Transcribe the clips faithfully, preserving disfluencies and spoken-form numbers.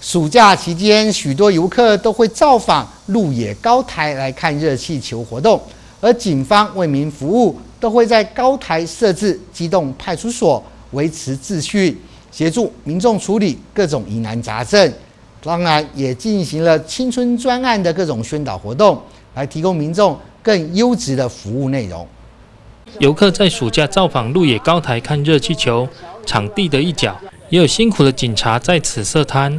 暑假期间，许多游客都会造访鹿野高台来看热气球活动，而警方为民服务，都会在高台设置机动派出所，维持秩序，协助民众处理各种疑难杂症。当然，也进行了青春专案的各种宣导活动，来提供民众更优质的服务内容。 游客在暑假造访鹿野高台看热气球，场地的一角也有辛苦的警察在此设摊。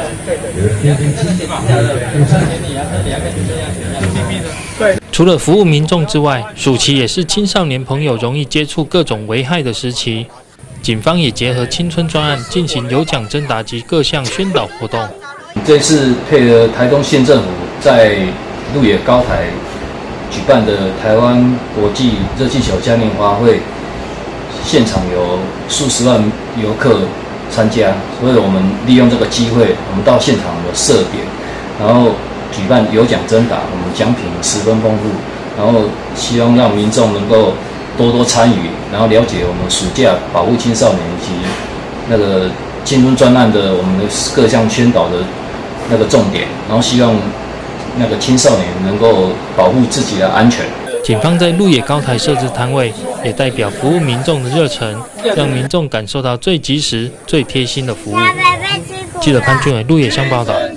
除了服务民众之外，暑期也是青少年朋友容易接触各种危害的时期。警方也结合青春专案进行有奖征答及各项宣导活动。 这次配合台东县政府在鹿野高台举办的台湾国际热气球嘉年华会，现场有数十万游客参加，所以我们利用这个机会，我们到现场的设点，然后举办有奖征答，我们奖品十分丰富，然后希望让民众能够多多参与，然后了解我们暑假保护青少年以及那个青春专案的我们的各项宣导的那个重点，然后希望那个青少年能够保护自己的安全。 警方在鹿野高台设置摊位，也代表服务民众的热忱，让民众感受到最及时、最贴心的服务。记者潘俊伟鹿野乡报道。